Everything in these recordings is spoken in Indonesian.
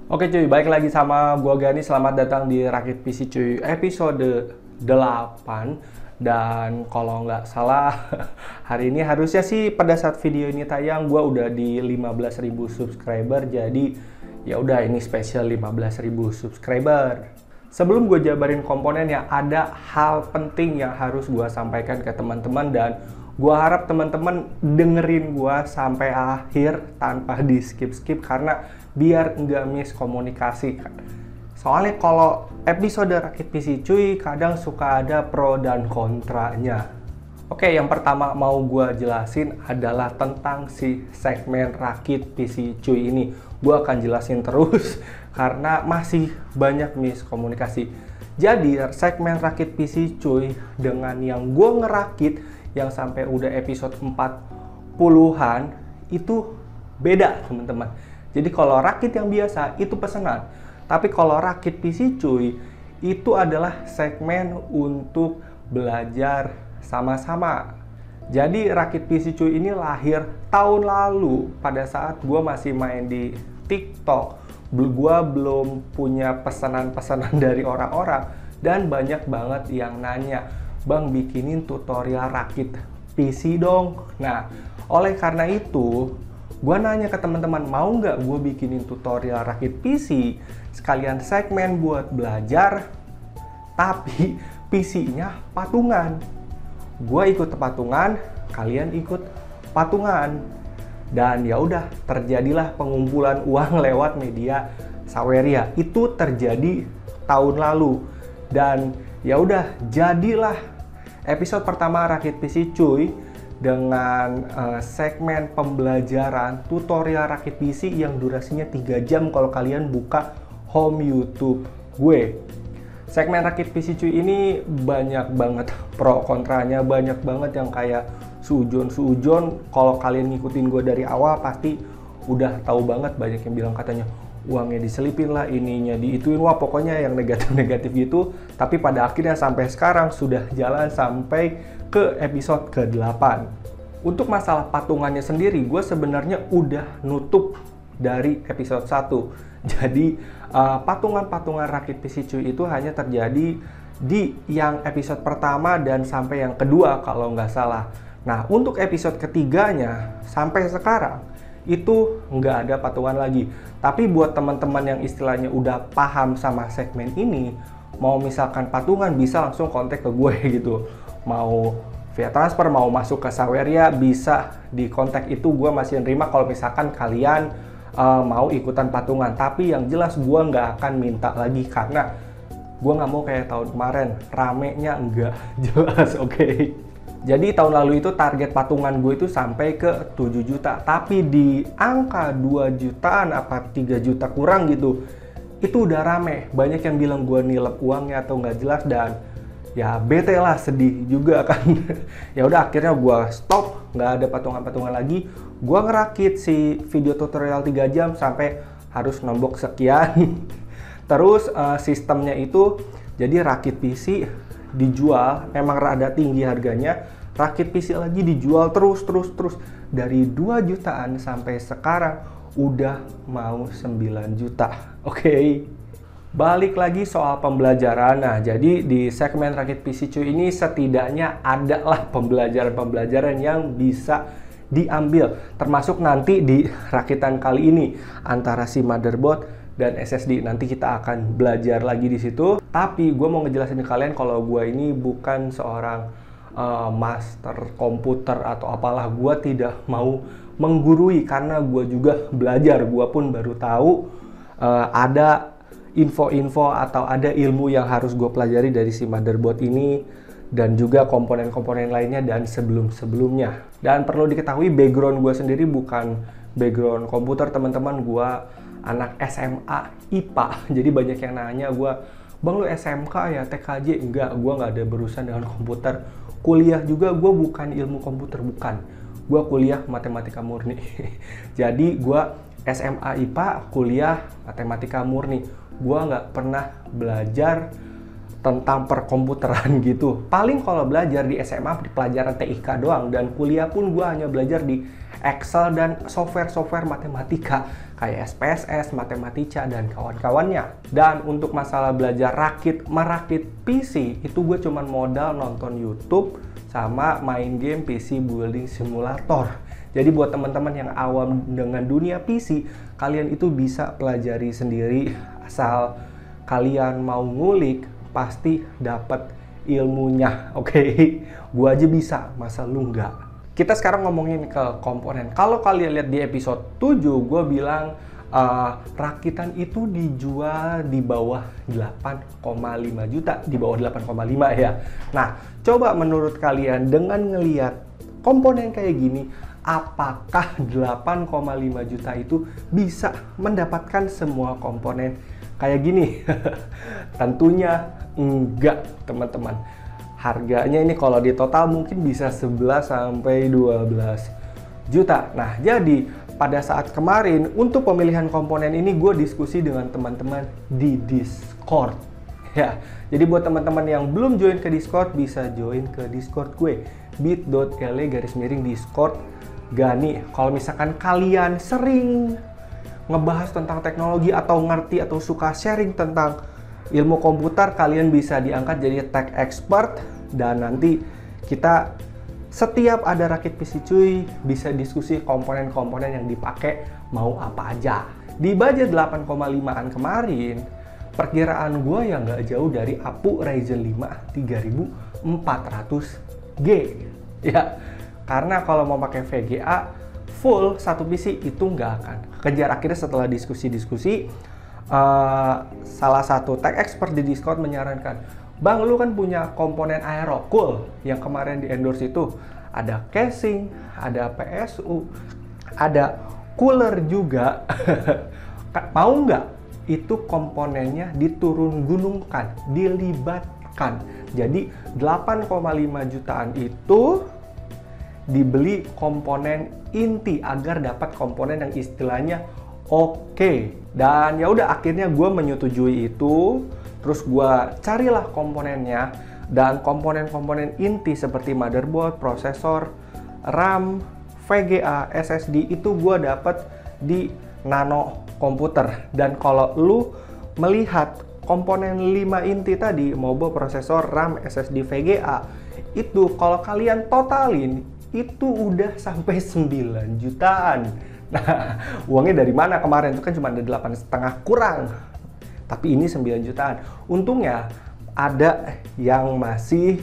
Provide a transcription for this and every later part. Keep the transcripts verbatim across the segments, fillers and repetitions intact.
Oke cuy, balik lagi sama gua Gani. Selamat datang di Rakit P C cuy, episode delapan. Dan kalau nggak salah, hari ini harusnya sih pada saat video ini tayang gua udah di lima belas ribu subscriber. Jadi ya udah, ini spesial lima belas ribu subscriber. Sebelum gue jabarin komponennya, ada hal penting yang harus gue sampaikan ke teman-teman, dan gue harap teman-teman dengerin gue sampai akhir tanpa di skip-skip, karena biar nggak miskomunikasi. Soalnya kalau episode Rakit P C cuy, kadang suka ada pro dan kontranya. Oke, yang pertama mau gue jelasin adalah tentang si segmen Rakit P C cuy ini. Gue akan jelasin terus karena masih banyak miskomunikasi. Jadi segmen Rakit P C cuy dengan yang gue ngerakit yang sampai udah episode empat puluhan itu beda teman-teman. Jadi kalau rakit yang biasa itu pesanan, tapi kalau Rakit P C cuy itu adalah segmen untuk belajar sama-sama. Jadi Rakit P C cuy ini lahir tahun lalu pada saat gue masih main di TikTok. Gue belum punya pesanan-pesanan dari orang-orang, dan banyak banget yang nanya, "Bang, bikinin tutorial Rakit P C dong." Nah, oleh karena itu gue nanya ke teman-teman, mau nggak gue bikinin tutorial Rakit P C sekalian segmen buat belajar, tapi P C-nya patungan. Gue ikut patungan, kalian ikut patungan. Dan ya udah, terjadilah pengumpulan uang lewat media Saweria. Itu terjadi tahun lalu. Dan ya udah, jadilah episode pertama Rakit P C cuy dengan uh, segmen pembelajaran tutorial Rakit P C yang durasinya tiga jam kalau kalian buka home YouTube gue. Segmen Rakit P C cuy ini banyak banget pro kontranya, banyak banget yang kayak sujon-sujon. Kalau kalian ngikutin gue dari awal pasti udah tahu banget, banyak yang bilang katanya uangnya diselipin lah, ininya diituin, wah pokoknya yang negatif-negatif gitu. Tapi pada akhirnya sampai sekarang sudah jalan sampai ke episode ke delapan. Untuk masalah patungannya sendiri, gue sebenarnya udah nutup dari episode satu. Jadi uh, patungan-patungan Rakit P C cuy itu hanya terjadi di yang episode pertama dan sampai yang kedua kalau nggak salah. Nah, untuk episode ketiganya sampai sekarang itu nggak ada patungan lagi. Tapi buat teman-teman yang istilahnya udah paham sama segmen ini, mau misalkan patungan bisa langsung kontak ke gue gitu. Mau via transfer, mau masuk ke Saweria, bisa di kontak. Itu gue masih nerima kalau misalkan kalian uh, mau ikutan patungan. Tapi yang jelas gue nggak akan minta lagi, karena gue nggak mau kayak tahun kemarin, ramenya nggak jelas, oke? Okay? Jadi tahun lalu itu target patungan gue itu sampai ke tujuh juta. Tapi di angka dua jutaan apa tiga juta kurang gitu, itu udah rame. Banyak yang bilang gue nilep uangnya atau nggak jelas, dan ya bete lah, sedih juga kan. Ya udah, akhirnya gue stop, nggak ada patungan-patungan lagi. Gue ngerakit si video tutorial tiga jam sampai harus nombok sekian. Terus uh, sistemnya itu, jadi Rakit P C dijual memang rada tinggi harganya, Rakit P C lagi dijual terus terus terus dari dua jutaan sampai sekarang udah mau sembilan juta. Oke. Okay. Balik lagi soal pembelajaran. Nah, jadi di segmen Rakit P C cuy ini setidaknya adalah pembelajaran-pembelajaran yang bisa diambil, termasuk nanti di rakitan kali ini antara si motherboard dan S S D. Nanti kita akan belajar lagi di situ. Tapi gue mau ngejelasin ke kalian kalau gue ini bukan seorang uh, master komputer atau apalah. Gue tidak mau menggurui karena gue juga belajar. Gue pun baru tahu uh, ada info-info atau ada ilmu yang harus gue pelajari dari si motherboard ini, dan juga komponen-komponen lainnya dan sebelum-sebelumnya. Dan perlu diketahui, background gue sendiri bukan background komputer teman-teman. Gue anak S M A I P A. Jadi banyak yang nanya gue, "Bang, lu S M K ya, T K J?" Enggak, gue nggak ada berurusan dengan komputer. Kuliah juga gue bukan ilmu komputer, bukan. Gue kuliah matematika murni. Jadi gue S M A I P A, kuliah matematika murni. Gue nggak pernah belajar tentang perkomputeran gitu. Paling kalau belajar di S M A di pelajaran T I K doang, dan kuliah pun gue hanya belajar di Excel dan software-software matematika kayak S P S S, Matematica, dan kawan-kawannya. Dan untuk masalah belajar rakit merakit P C, itu gue cuman modal nonton YouTube sama main game P C Building Simulator. Jadi buat teman-teman yang awam dengan dunia P C, kalian itu bisa pelajari sendiri. Asal kalian mau ngulik, pasti dapat ilmunya. Oke, okay? Gua aja bisa, masa lu enggak? Kita sekarang ngomongin ke komponen. Kalau kalian lihat di episode tujuh, gue bilang uh, rakitan itu dijual di bawah delapan koma lima juta, di bawah delapan koma lima ya. Nah, coba menurut kalian dengan ngelihat komponen kayak gini, apakah delapan koma lima juta itu bisa mendapatkan semua komponen kayak gini? Tentunya enggak, teman-teman. Harganya ini kalau di total mungkin bisa sebelas sampai dua belas juta. Nah, jadi pada saat kemarin untuk pemilihan komponen ini gue diskusi dengan teman-teman di Discord. Ya, jadi buat teman-teman yang belum join ke Discord, bisa join ke Discord gue, bit.ly garis miring Discord Gani. Kalau misalkan kalian sering ngebahas tentang teknologi atau ngerti atau suka sharing tentang ilmu komputer, kalian bisa diangkat jadi tech expert, dan nanti kita setiap ada rakit P C cuy bisa diskusi komponen-komponen yang dipakai mau apa aja. Di budget delapan koma lima-an kemarin, perkiraan gue yang nggak jauh dari A P U Ryzen lima tiga ribu empat ratus G ya, karena kalau mau pakai V G A full satu P C itu nggak akan kejar. Akhirnya setelah diskusi-diskusi, Uh, salah satu tech expert di Discord menyarankan, Bang, lu kan punya komponen Aerocool yang kemarin di endorse itu, ada casing, ada P S U, ada cooler juga. Mau nggak itu komponennya diturun gunungkan, dilibatkan? Jadi delapan koma lima jutaan itu dibeli komponen inti agar dapat komponen yang istilahnya oke. Okay. Dan ya udah, akhirnya gue menyetujui itu. Terus gue carilah komponennya, dan komponen-komponen inti seperti motherboard, prosesor, RAM, V G A, S S D itu gue dapat di Nano Komputer. Dan kalau lu melihat komponen lima inti tadi, motherboard, prosesor, RAM, S S D, V G A, itu kalau kalian totalin itu udah sampai sembilan jutaan. Nah, uangnya dari mana kemarin? Itu kan cuma ada delapan setengah kurang. Tapi ini sembilan jutaan. Untungnya ada yang masih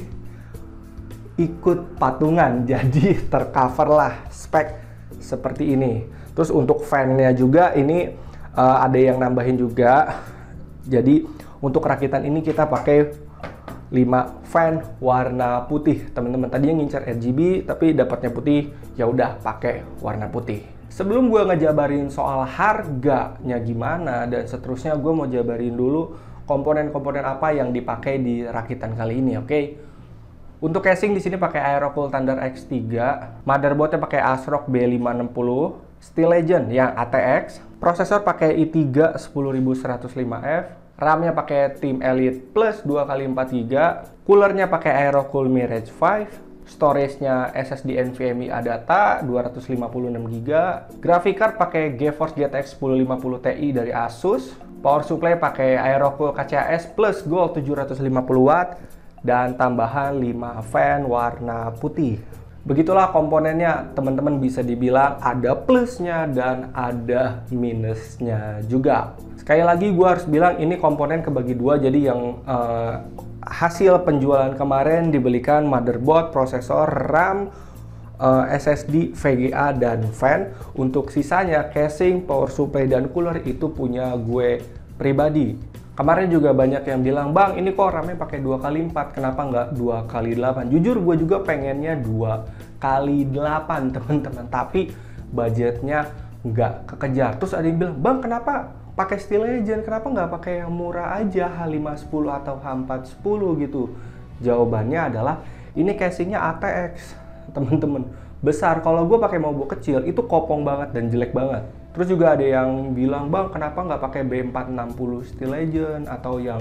ikut patungan, jadi tercover lah spek seperti ini. Terus untuk fan-nya juga ini uh, ada yang nambahin juga. Jadi untuk rakitan ini kita pakai lima fan warna putih, teman-teman. Tadi yang ngincar R G B tapi dapatnya putih, ya udah pakai warna putih. Sebelum gue ngejabarin soal harganya gimana dan seterusnya, gue mau jabarin dulu komponen-komponen apa yang dipakai di rakitan kali ini, oke? Okay? Untuk casing di sini pakai Aerocool Thunder X tiga, motherboardnya pakai ASRock B lima enam nol, Steel Legend yang A T X, prosesor pakai i tiga sepuluh ribu seratus lima F, RAM-nya pakai Team Elite Plus dua kali empat giga, coolernya pakai Aerocool Mirage lima, storage-nya S S D NVMe ADATA dua ratus lima puluh enam giga, graphic card pakai GeForce G T X sepuluh lima puluh Ti dari Asus, power supply pakai Aerocool K C A S Plus Gold tujuh ratus lima puluh watt, dan tambahan lima fan warna putih. Begitulah komponennya, teman-teman. Bisa dibilang ada plusnya dan ada minusnya juga. Sekali lagi gue harus bilang ini komponen kebagi dua, jadi yang uh, hasil penjualan kemarin dibelikan motherboard, prosesor, RAM, uh, S S D, V G A, dan fan. Untuk sisanya casing, power supply, dan cooler itu punya gue pribadi. Kemarin juga banyak yang bilang, Bang, ini kok RAM-nya pakai dua kali empat, kenapa nggak dua kali delapan? Jujur gue juga pengennya dua kali delapan, teman-teman, tapi budgetnya nggak kekejar. Terus ada yang bilang, Bang, kenapa pakai Steel Legend, kenapa nggak pakai yang murah aja, H lima sepuluh atau H empat sepuluh gitu? Jawabannya adalah ini casingnya A T X, teman-teman, besar. Kalau gue pakai motherboard kecil itu kopong banget dan jelek banget. Terus juga ada yang bilang, Bang, kenapa nggak pakai B empat enam nol Steel Legend atau yang H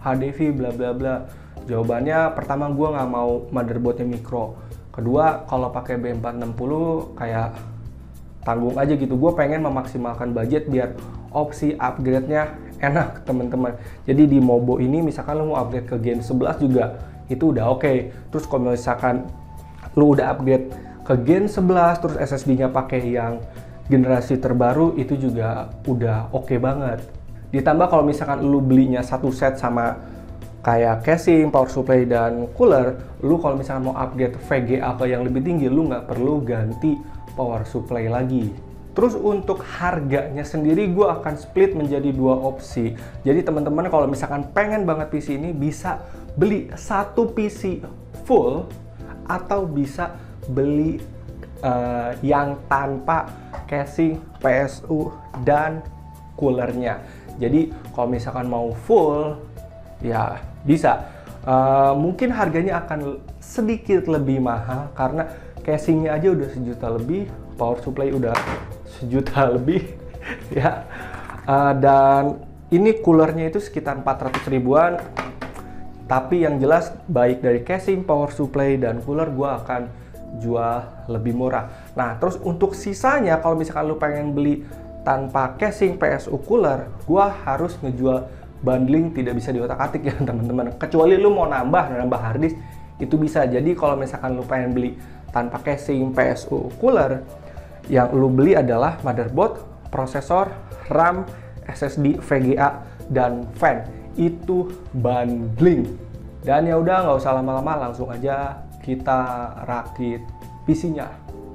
H D V bla bla bla. Jawabannya pertama, gue nggak mau motherboardnya mikro. Kedua, kalau pakai B empat enam nol kayak tanggung aja gitu. Gue pengen memaksimalkan budget biar opsi upgrade-nya enak teman-teman. Jadi di Mobo ini misalkan lo mau upgrade ke Gen sebelas juga itu udah oke. Okay. Terus kalau misalkan lo udah upgrade ke Gen sebelas terus S S D-nya pakai yang generasi terbaru itu juga udah oke okay banget. Ditambah kalau misalkan lo belinya satu set sama kayak casing, power supply, dan cooler, lu kalau misalnya mau upgrade V G A ke yang lebih tinggi, lu nggak perlu ganti power supply lagi. Terus untuk harganya sendiri, gue akan split menjadi dua opsi. Jadi teman-teman kalau misalkan pengen banget P C ini, bisa beli satu P C full, atau bisa beli uh, yang tanpa casing, P S U, dan coolernya. Jadi kalau misalkan mau full, ya bisa. Uh, mungkin harganya akan sedikit lebih mahal karena casingnya aja udah sejuta lebih, power supply udah sejuta lebih, ya. Uh, dan ini coolernya itu sekitar empat ratus ribuan. Tapi yang jelas baik dari casing, power supply, dan cooler gue akan jual lebih murah. Nah, terus untuk sisanya kalau misalkan lu pengen beli tanpa casing, P S U, cooler, gue harus ngejual bundling, tidak bisa diotak-atik ya teman-teman. Kecuali lu mau nambah, nambah harddisk itu bisa. Jadi kalau misalkan lu pengen beli tanpa casing, P S U, cooler, yang lu beli adalah motherboard, prosesor, RAM, S S D, V G A, dan fan. Itu bundling. Dan ya udah, nggak usah lama-lama, langsung aja kita rakit P C-nya.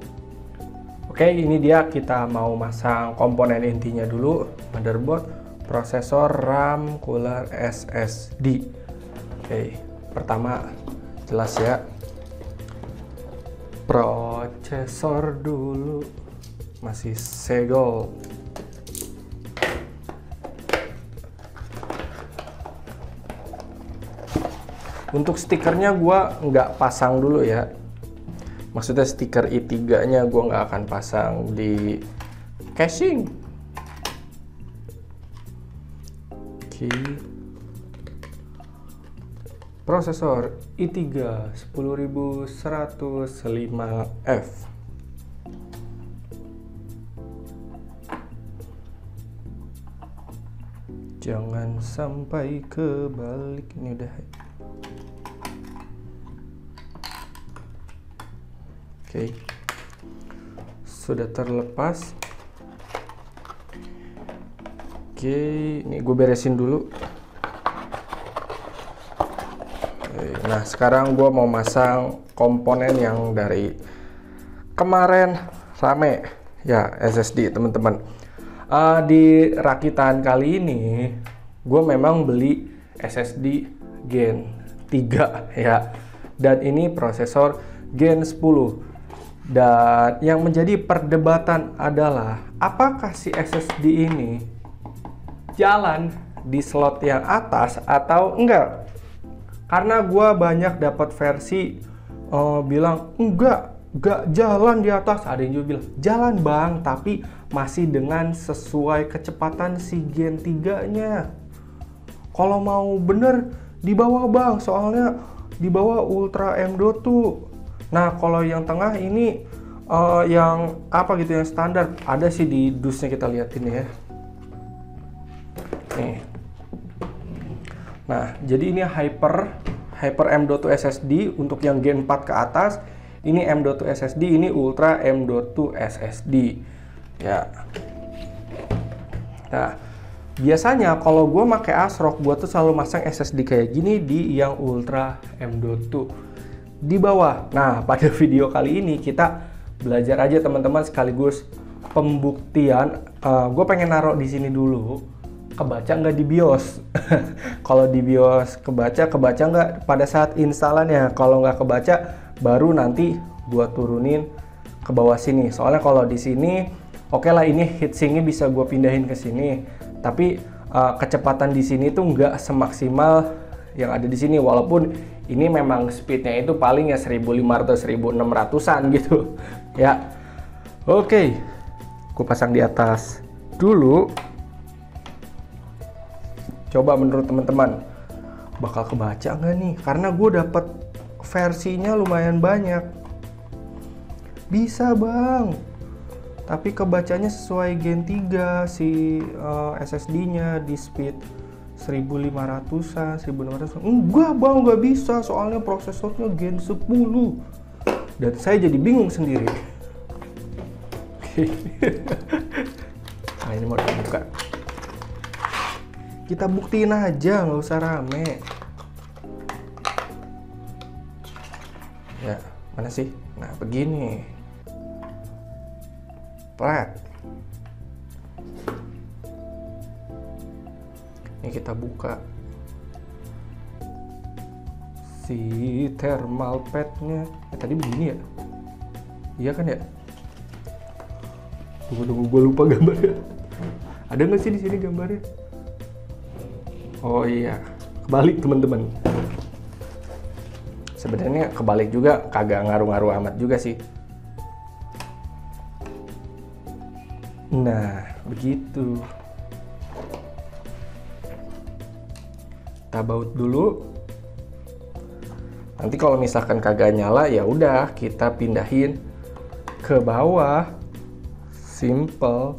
Oke, ini dia, kita mau masang komponen intinya dulu. Motherboard, prosesor, RAM, cooler, S S D. Oke, pertama jelas ya, prosesor dulu, masih segel. Untuk stikernya gua nggak pasang dulu ya, maksudnya stiker i tiga nya gua nggak akan pasang di casing. Prosesor i tiga sepuluh ribu seratus lima F. Jangan sampai kebalik, ini udah. Oke, sudah terlepas. Oke, ini gue beresin dulu. Nah, sekarang gue mau masang komponen yang dari kemarin rame ya, S S D teman-teman. Uh, di rakitan kali ini gue memang beli S S D Gen tiga ya, dan ini prosesor Gen sepuluh. Dan yang menjadi perdebatan adalah apakah si S S D ini jalan di slot yang atas atau enggak. Karena gue banyak dapat versi uh, bilang enggak, enggak jalan di atas. Ada yang juga bilang jalan bang, tapi masih dengan sesuai kecepatan si Gen tiga nya. Kalau mau bener di bawah bang, soalnya di bawah Ultra M dot dua. Nah, kalau yang tengah ini uh, yang apa gitu, yang standar, ada sih di dusnya, kita liatin ya. Nih. Nah, jadi ini Hyper Hyper M dot dua S S D untuk yang Gen empat ke atas. Ini M dot dua S S D, ini Ultra M dot dua S S D. Ya. Nah, biasanya kalau gue pakai ASRock, gue tuh selalu masang S S D kayak gini di yang Ultra M dot dua di bawah. Nah, pada video kali ini kita belajar aja teman-teman, sekaligus pembuktian. Uh, gue pengen naruh di sini dulu, kebaca nggak di BIOS. Kalau di BIOS kebaca, kebaca nggak pada saat installannya. Kalau nggak kebaca, baru nanti gue turunin ke bawah sini. Soalnya kalau di sini, oke okay lah, ini heatsinknya bisa gue pindahin ke sini. Tapi uh, kecepatan di sini tuh nggak semaksimal yang ada di sini, walaupun ini memang speednya itu paling ya seribu lima ratus sampai seribu enam ratusan gitu ya. Oke, okay. Aku pasang di atas dulu. Coba menurut teman-teman, bakal kebaca nggak nih, karena gue dapet versinya lumayan banyak. Bisa bang, tapi kebacanya sesuai Gen tiga si uh, S S D-nya di speed seribu lima ratusan, seribu enam ratus. Enggak bang, nggak bisa, soalnya prosesornya Gen sepuluh. Dan saya jadi bingung sendiri. Nah ini mau dibuka. Kita buktiin aja, nggak usah rame. Ya, mana sih? Nah begini. Pret. Ini kita buka si thermal padnya. Eh, tadi begini ya? Iya kan ya? Tunggu tunggu gue lupa gambarnya. Ada nggak sih di sini gambarnya? Oh iya, kebalik teman-teman. Sebenarnya kebalik juga, kagak ngaruh-ngaruh amat juga sih. Nah, begitu. Kita baut dulu. Nanti kalau misalkan kagak nyala, ya udah kita pindahin ke bawah. Simple.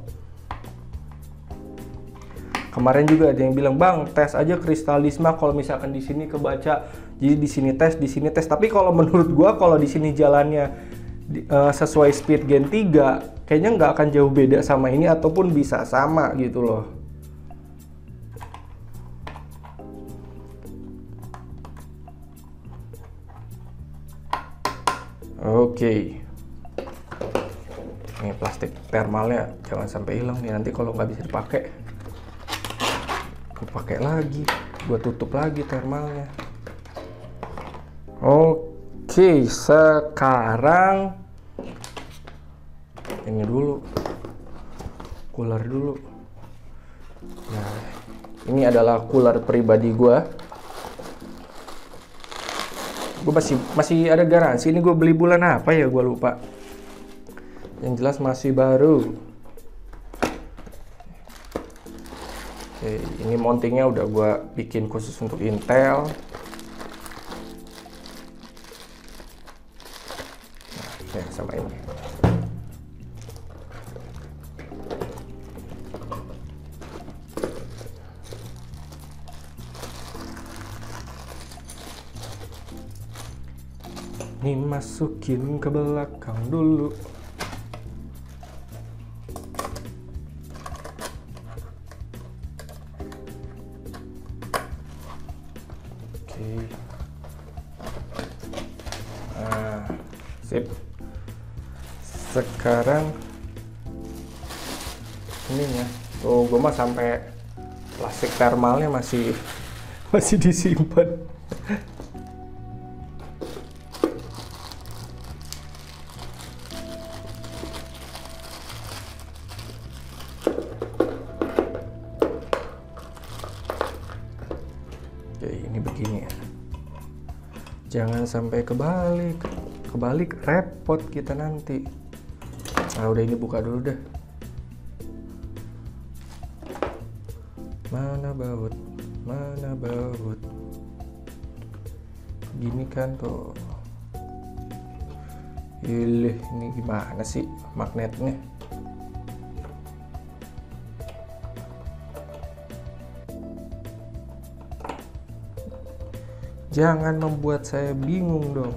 Kemarin juga ada yang bilang, "Bang, tes aja Kristalisma kalau misalkan di sini kebaca. Jadi di sini tes, di sini tes." Tapi kalau menurut gua kalau di sini jalannya uh, sesuai speed Gen tiga, kayaknya nggak akan jauh beda sama ini ataupun bisa sama gitu loh. Oke. Ini plastik thermalnya jangan sampai hilang nih, nanti kalau nggak bisa dipakai. Gue pakai lagi, gue tutup lagi thermalnya. Oke, sekarang ini dulu, cooler dulu. Nah, ini adalah cooler pribadi gue. Gue masih masih ada garansi. Ini gue beli bulan apa ya, gue lupa. Yang jelas masih baru. Oke, ini mountingnya udah gue bikin khusus untuk Intel. Nah, ya, sama ini. Ini masukin ke belakang dulu. Oke. Nah, sip. Sekarang ininya. Tuh, gue mah sampai plastik thermalnya masih masih disimpan. Ini begini ya, jangan sampai kebalik kebalik repot kita nanti. Nah udah, ini buka dulu deh. Mana baut, mana baut, gini kan tuh. Ilih, ini gimana sih magnetnya? Jangan membuat saya bingung dong.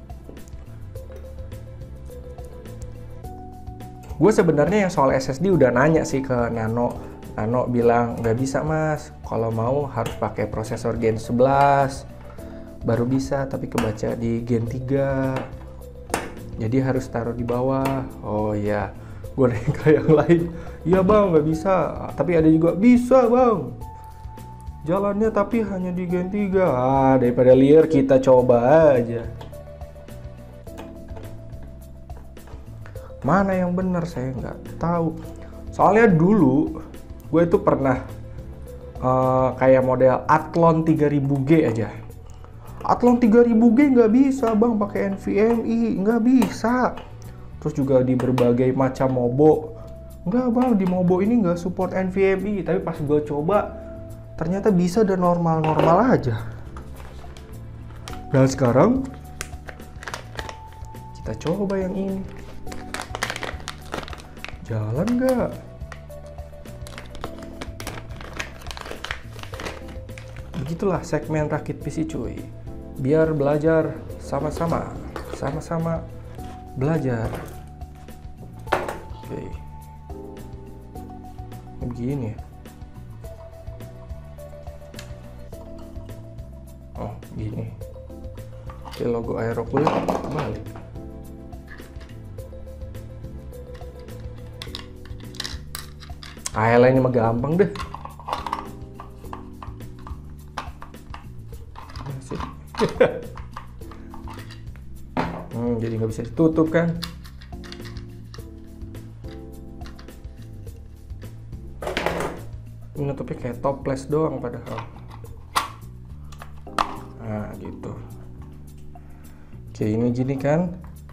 Gue sebenarnya yang soal S S D udah nanya sih ke Nano. Nano bilang nggak bisa mas, kalau mau harus pakai prosesor Gen sebelas baru bisa, tapi kebaca di Gen tiga. Jadi harus taruh di bawah. Oh iya, gue nanya ke yang lain. Iya bang, nggak bisa. Tapi ada juga bisa bang. Jalannya tapi hanya di Gen tiga. Ah, daripada liar kita coba aja. Mana yang benar saya nggak tahu. Soalnya dulu gue itu pernah uh, kayak model Athlon tiga ribu G aja. Athlon tiga ribu G nggak bisa bang pakai N V M e, nggak bisa. Terus juga di berbagai macam mobo. Nggak bang, di mobo ini nggak support N V M e. Tapi pas gue coba ternyata bisa dan normal-normal aja. Nah sekarang kita coba yang ini. Jalan nggak? Begitulah segmen Rakit P C cuy. Biar belajar sama-sama, sama-sama belajar. Oke. Begini ya. Oh, gini. Oke, logo Aerocool kembali. Ah, ini mah gampang deh. hmm, jadi nggak bisa ditutup kan? Nutupnya kayak toples doang padahal. Nah gitu. Oke, ini gini kan?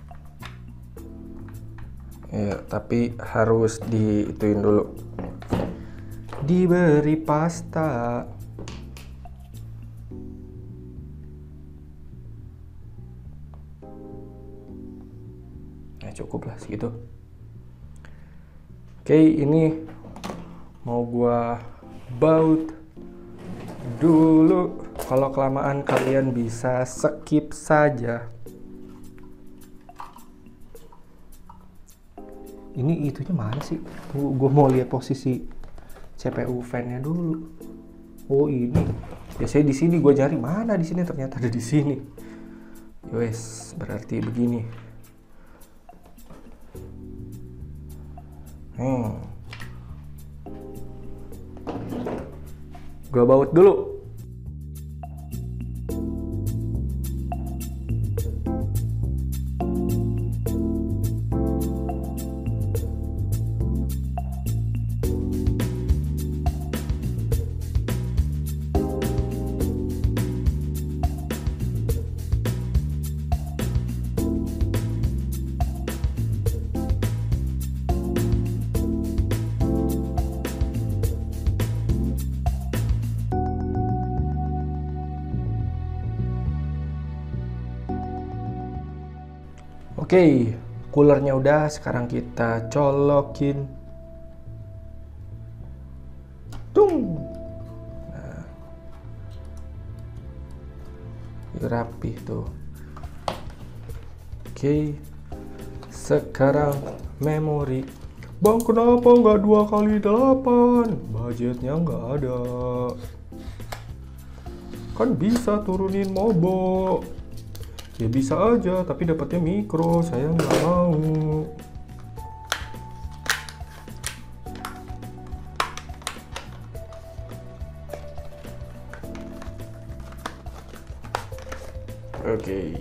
Ya, tapi harus diituin dulu. Diberi pasta. Nah, cukup lah segitu. Oke, ini mau gua baut dulu. Kalau kelamaan kalian bisa skip saja. Ini itunya mana sih? Gue mau lihat posisi C P U fan-nya dulu. Oh ini. Biasanya di sini gue cari mana di sini, ternyata ada di sini. Wes, berarti begini. Hmm. Gue baut dulu. Oke, coolernya udah, sekarang kita colokin. Tung. Nah, rapih tuh. Oke, sekarang memori. Bang, kenapa nggak dua kali delapan? Budgetnya nggak ada. Kan bisa turunin mobo. Ya bisa aja, tapi dapatnya mikro, saya nggak mau. Oke.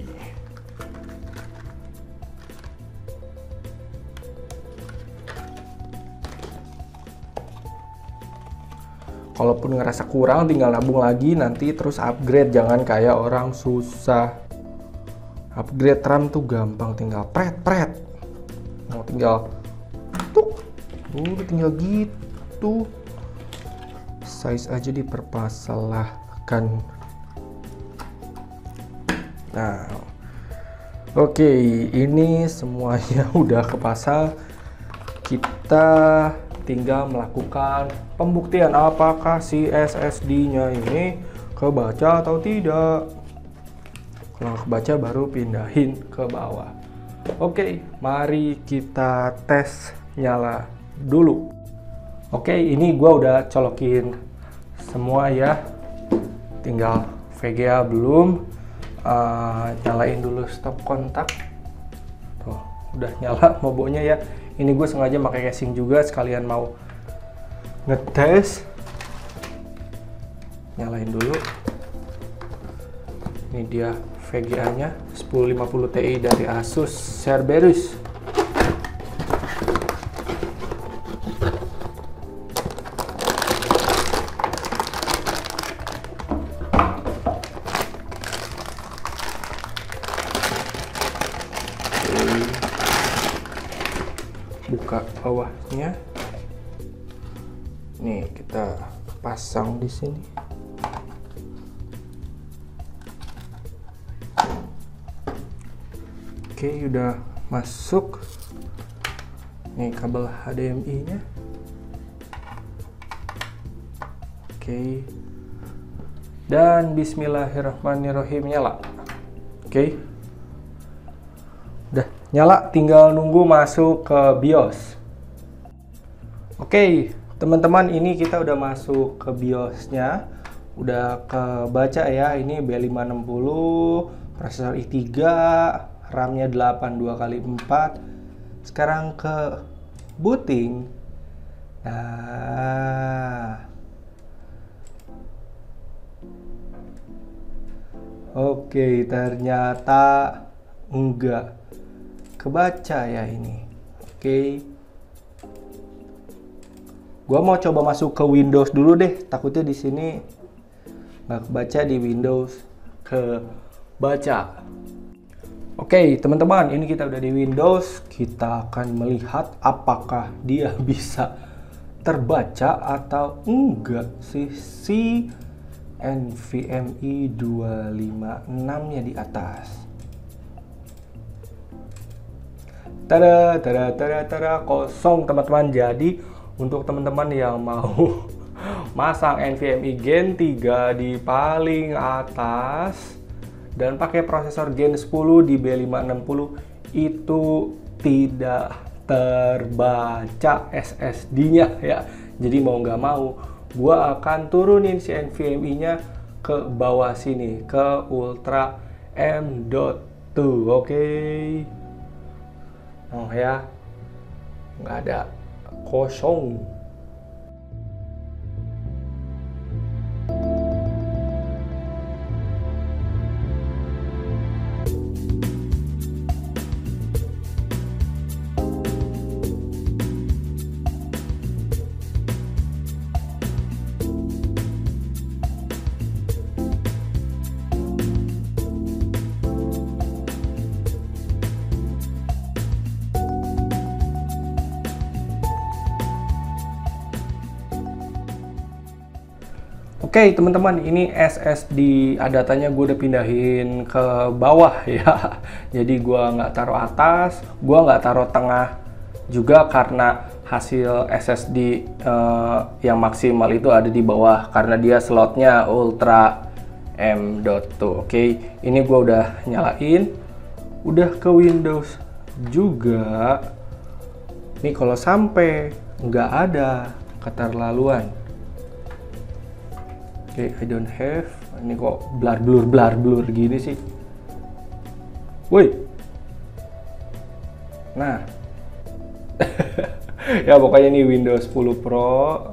Kalaupun ngerasa kurang, tinggal nabung lagi, nanti terus upgrade. Jangan kayak orang susah. Upgrade RAM tuh gampang, tinggal pret-pret. Mau tinggal tuh, udah tinggal gitu. Size aja dipermasalahkan. Nah, oke, okay, ini semuanya udah kepasang. Kita tinggal melakukan pembuktian apakah si S S D-nya ini kebaca atau tidak. Kalau kebaca baru pindahin ke bawah. Oke, mari kita tes nyala dulu. Oke, ini gua udah colokin semua ya. Tinggal V G A belum. Uh, nyalain dulu stop kontak. Tuh, udah nyala mobonya ya. Ini gue sengaja pakai casing juga sekalian mau ngetes. Nyalain dulu. Ini dia V G A-nya sepuluh lima puluh Ti dari Asus Cerberus. Buka bawahnya. Nih, kita pasang di sini. Oke, udah masuk. Nih kabel H D M I-nya. Oke. Dan bismillahirrahmanirrahim, nyala. Oke. Udah nyala, tinggal nunggu masuk ke BIOS. Oke, teman-teman, ini kita udah masuk ke BIOS-nya. Udah kebaca ya, ini B lima enam nol, prosesor i tiga, RAM-nya delapan dua kali empat. Sekarang ke booting. Nah. Oke, ternyata enggak kebaca ya ini. Oke. Gua mau coba masuk ke Windows dulu deh, takutnya di sini nggak kebaca, di Windows kebaca. Oke, teman-teman, ini kita udah di Windows. Kita akan melihat apakah dia bisa terbaca atau enggak sih si NVMe dua lima enam nya di atas. Tada, tada, tada, tada, kosong teman-teman. Jadi untuk teman-teman yang mau masang NVMe Gen tiga di paling atas dan pakai prosesor Gen sepuluh di B lima enam nol, itu tidak terbaca S S D-nya ya. Jadi mau nggak mau, gua akan turunin si NVMe-nya ke bawah sini, ke Ultra M dot dua. Oke. Okay. Oh ya, nggak ada, kosong. Oke, okay, teman-teman, ini S S D adapternya gue udah pindahin ke bawah ya. Jadi gue nggak taruh atas, gue nggak taruh tengah juga, karena hasil S S D uh, yang maksimal itu ada di bawah karena dia slotnya Ultra M dot dua. Oke, okay, ini gue udah nyalain, udah ke Windows juga. Nih kalau sampai nggak ada keterlaluan. Oke, okay, I don't have. Ini kok blur blur blur blur gini sih. Woi. Nah. Ya pokoknya ini Windows sepuluh Pro.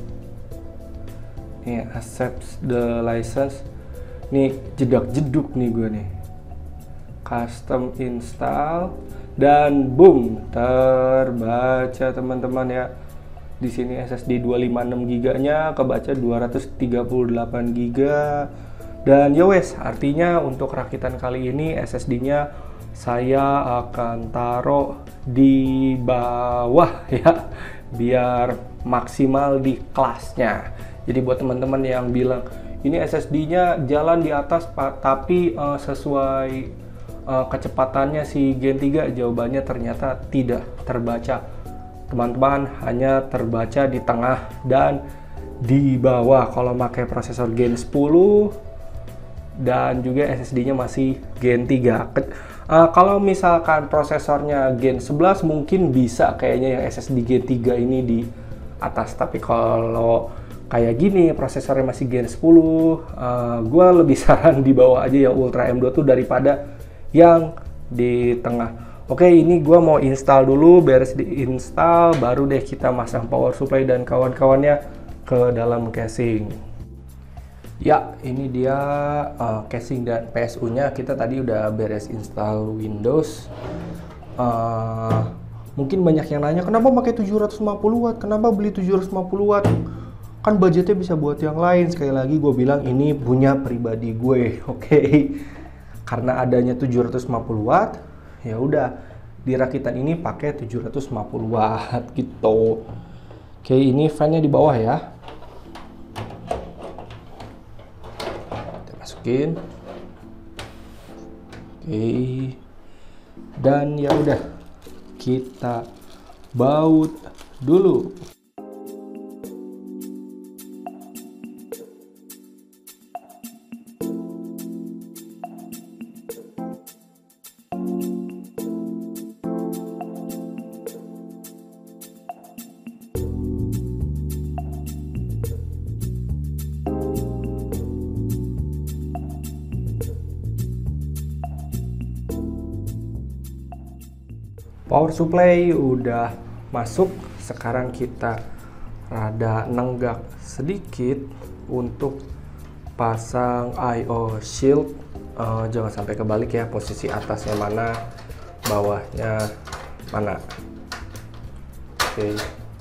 Nih accept the license. Nih jedak-jeduk nih gue nih. Custom install dan boom, terbaca teman-teman ya. Di sini S S D dua lima enam giga-nya kebaca dua ratus tiga puluh delapan giga. Dan ya wes, artinya untuk rakitan kali ini S S D-nya saya akan taruh di bawah ya, biar maksimal di kelasnya. Jadi buat teman-teman yang bilang ini S S D-nya jalan di atas Pak, tapi uh, sesuai uh, kecepatannya si Gen tiga, jawabannya ternyata tidak terbaca. Teman-teman, hanya terbaca di tengah dan di bawah kalau pakai prosesor Gen sepuluh dan juga S S D-nya masih Gen tiga. Uh, kalau misalkan prosesornya Gen sebelas mungkin bisa kayaknya yang S S D Gen tiga ini di atas, tapi kalau kayak gini prosesornya masih Gen sepuluh, uh, gue lebih saran di bawah aja yang Ultra M dot dua daripada yang di tengah. Oke, ini gue mau install dulu, beres diinstal, baru deh kita masang power supply dan kawan-kawannya ke dalam casing. Ya, ini dia uh, casing dan P S U-nya. Kita tadi udah beres install Windows. Uh, mungkin banyak yang nanya, kenapa pakai tujuh ratus lima puluh watt? Kenapa beli tujuh ratus lima puluh watt? Kan budgetnya bisa buat yang lain. Sekali lagi gue bilang ini punya pribadi gue, oke? Okay? Karena adanya tujuh ratus lima puluh watt, ya udah di rakitan ini pakai tujuh ratus lima puluh watt gitu. Oke, ini fan-nya di bawah ya. Kita masukin. Oke. Dan ya udah, kita baut dulu. Power supply udah masuk, sekarang kita rada nenggak sedikit untuk pasang I O shield. Uh, jangan sampai kebalik ya, posisi atasnya mana, bawahnya mana. Oke. Okay.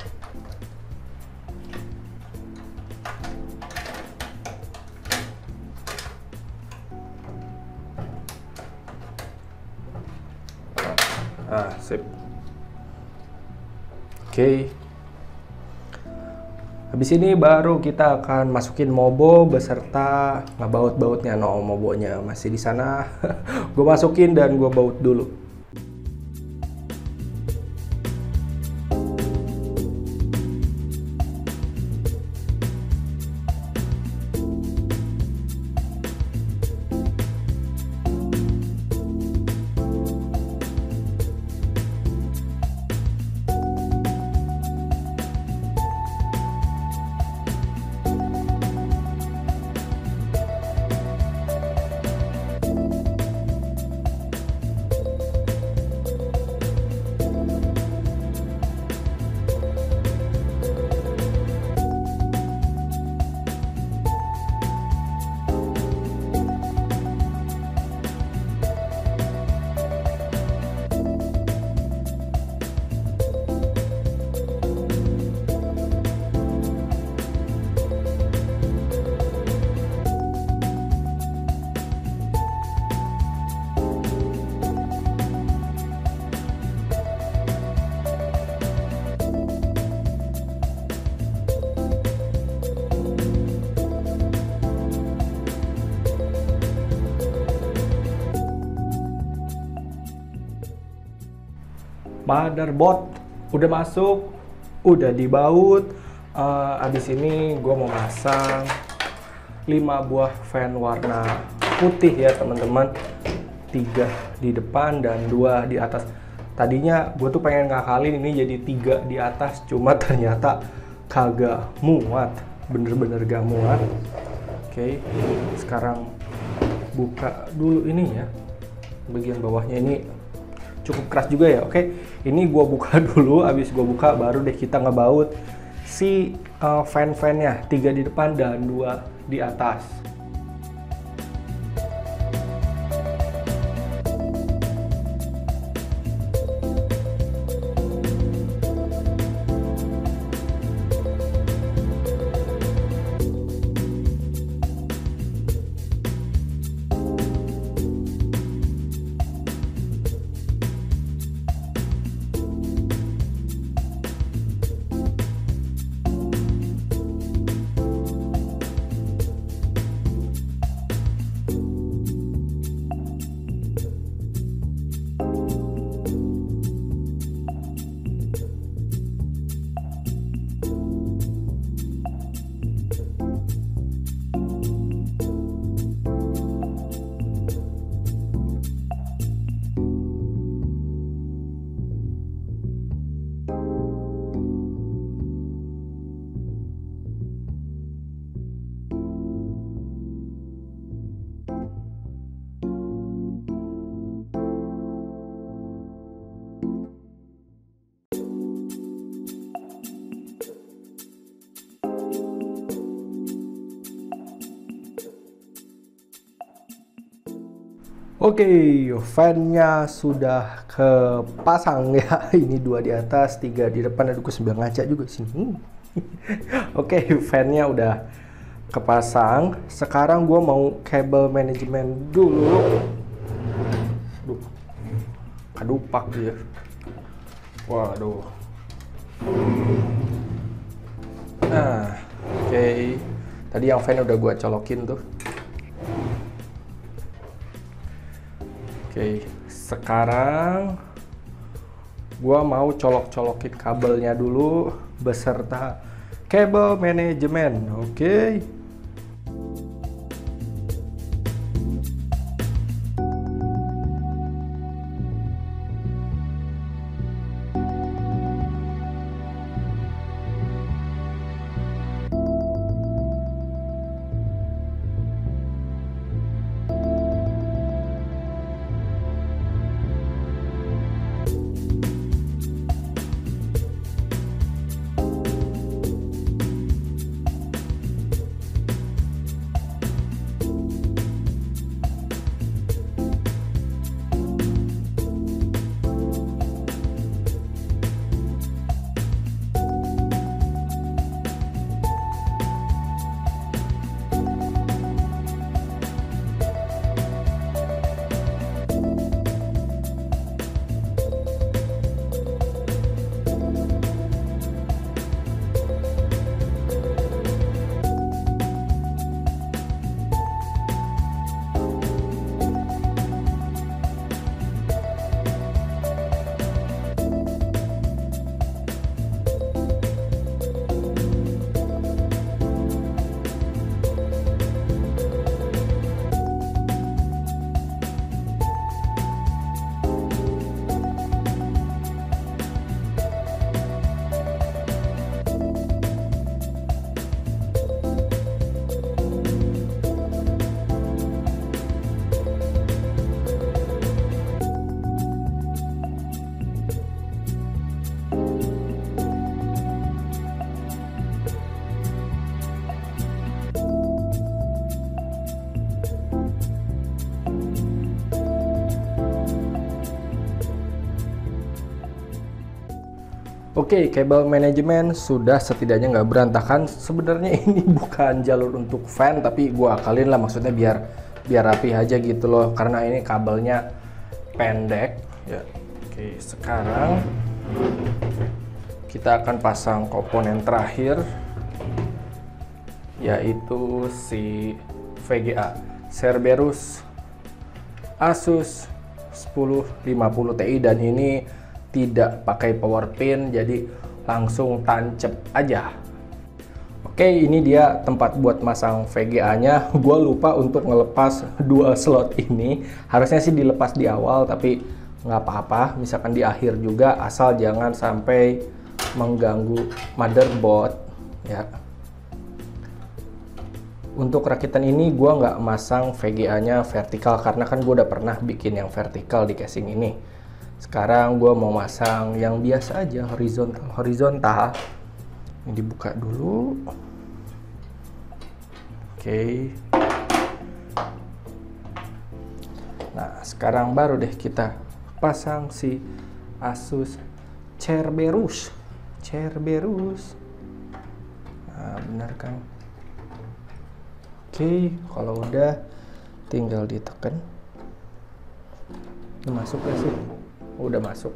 Ah, sip. Oke. Okay. Habis ini baru kita akan masukin mobo beserta ngebaut-bautnya. No, mobonya masih di sana. Gue masukin dan gue baut dulu. Motherboard udah masuk, udah dibaut. Uh, abis ini gue mau masang lima buah fan warna putih ya teman-teman, tiga di depan dan dua di atas. Tadinya gue tuh pengen ngakalin ini jadi tiga di atas, cuma ternyata kagak muat, bener-bener gak muat. Oke, sekarang buka dulu ini ya, bagian bawahnya ini cukup keras juga ya. Oke, ini gua buka dulu, habis gua buka baru deh kita ngebaut si uh, fan-fannya, tiga di depan dan dua di atas. Oke, fan-nya sudah kepasang ya. Ini dua di atas, tiga di depan. Aduh, sembilan ngaca juga sini. Oke, fan-nya udah kepasang. Sekarang gue mau kabel manajemen dulu. Duh, kadupak dia. Waduh. Nah, oke. Okay. Tadi yang fan udah gue colokin tuh. Oke, okay. sekarang gua mau colok-colokin kabelnya dulu beserta kabel manajemen. Oke. Okay. Oke, kabel manajemen sudah setidaknya nggak berantakan. Sebenarnya ini bukan jalur untuk fan, tapi gua akalin lah, maksudnya biar biar rapi aja gitu loh, karena ini kabelnya pendek ya. Oke, sekarang kita akan pasang komponen terakhir, yaitu si V G A Cerberus Asus sepuluh lima puluh Ti, dan ini tidak pakai power pin, jadi langsung tancep aja. Oke, ini dia tempat buat masang V G A nya. Gua lupa untuk ngelepas dua slot ini, harusnya sih dilepas di awal, tapi nggak apa-apa, misalkan di akhir juga, asal jangan sampai mengganggu motherboard ya. Untuk rakitan ini gua nggak masang V G A nya vertikal, karena kan gua udah pernah bikin yang vertikal di casing ini. Sekarang gue mau masang yang biasa aja, horizontal. Horizontal. Ini dibuka dulu. Oke. Nah, sekarang baru deh kita pasang si Asus Cerberus. Cerberus. Nah, benar kan? Oke, kalau udah tinggal ditekan. Udah masuk gak sih? Udah masuk.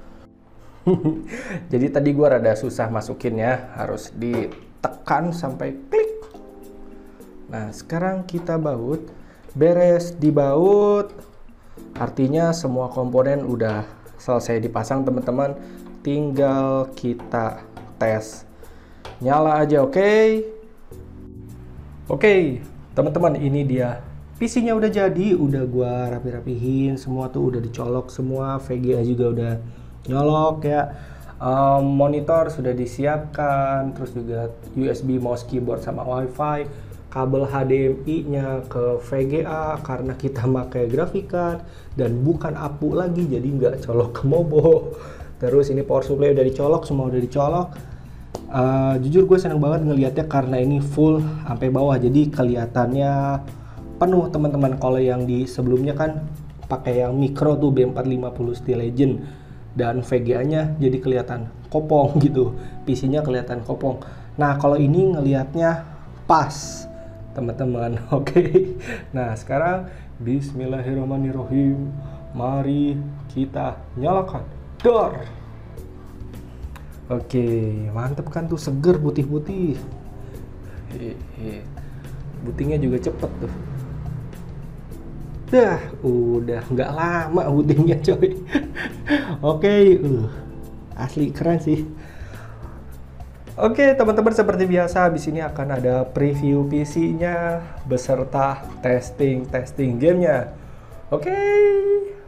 Jadi tadi gua rada susah masukinnya, harus ditekan sampai klik. Nah, sekarang kita baut. Beres dibaut, artinya semua komponen udah selesai dipasang, teman-teman. Tinggal kita tes. Nyala aja, oke? Okay? Oke, okay, teman-teman, ini dia P C-nya udah jadi, udah gua rapi-rapihin, semua tuh udah dicolok semua, V G A juga udah nyolok ya. Um, monitor sudah disiapkan, terus juga U S B mouse, keyboard sama WiFi, kabel H D M I-nya ke V G A karena kita pakai graphic card dan bukan A P U lagi, jadi nggak colok ke mobo. Terus ini power supply udah dicolok, semua udah dicolok. Uh, jujur gue seneng banget ngelihatnya karena ini full sampai bawah, jadi kelihatannya penuh, teman-teman. Kalau yang di sebelumnya kan pakai yang micro tuh B empat lima nol Steel Legend, dan V G A-nya jadi kelihatan kopong gitu, P C-nya kelihatan kopong. Nah, kalau ini ngelihatnya pas, teman-teman. Oke. Okay. Nah, sekarang bismillahirrahmanirrahim. Mari kita nyalakan. Dor. Oke, okay. Mantep kan tuh, seger, putih-putih. Butingnya juga cepet tuh. Dah, udah nggak lama bootingnya coy. Oke, uh, asli keren sih. Oke teman-teman, seperti biasa di sini akan ada preview P C-nya beserta testing testing gamenya. Oke.